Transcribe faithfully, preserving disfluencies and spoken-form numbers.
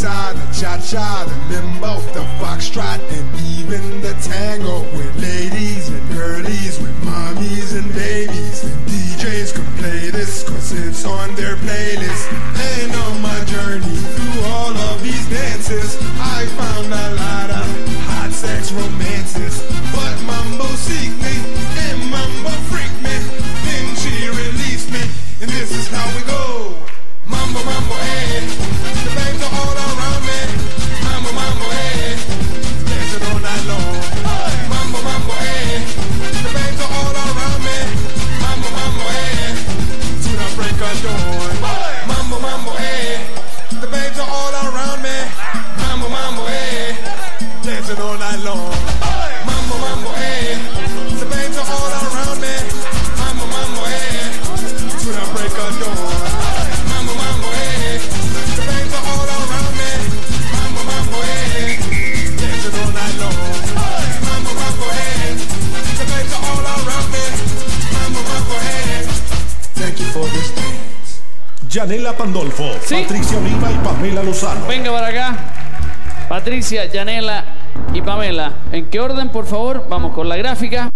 salsa, the cha-cha, the limbo, the foxtrot, and even the tango. With ladies and girlies, with mommies and babies. And D Js can play this cause it's on their playlist. And on my journey through all of these dances, I found a lot of hot sex romances. But mambo seek me, and mambo freak me. Then she released me, and this is how we go. Mambo, mambo, eh. The babes are all around me. Mambo, mambo, eh. Dancing all night long. Mambo, mambo, eh. The babes are all around me. Mambo, mambo, eh. To the break of dawn. Mambo, mambo, eh. The babes are all around me. Mambo, mambo, eh. Dancing all night long. Mambo, mambo, eh. The babes are all around me. Mambo, mambo, eh. To the break of dawn. Mambo, mambo, eh. The babes are all around me. Mambo, mambo, eh. Dancing all night long. Mambo, mambo, eh. The babes are all around me. Mambo, mambo, eh. Thank you for this dance. Yanela Pandolfo, ¿sí? Patricia Oliva y Pamela Lozano. Venga para acá. Patricia, Yanela y Pamela. ¿En qué orden, por favor? Vamos con la gráfica.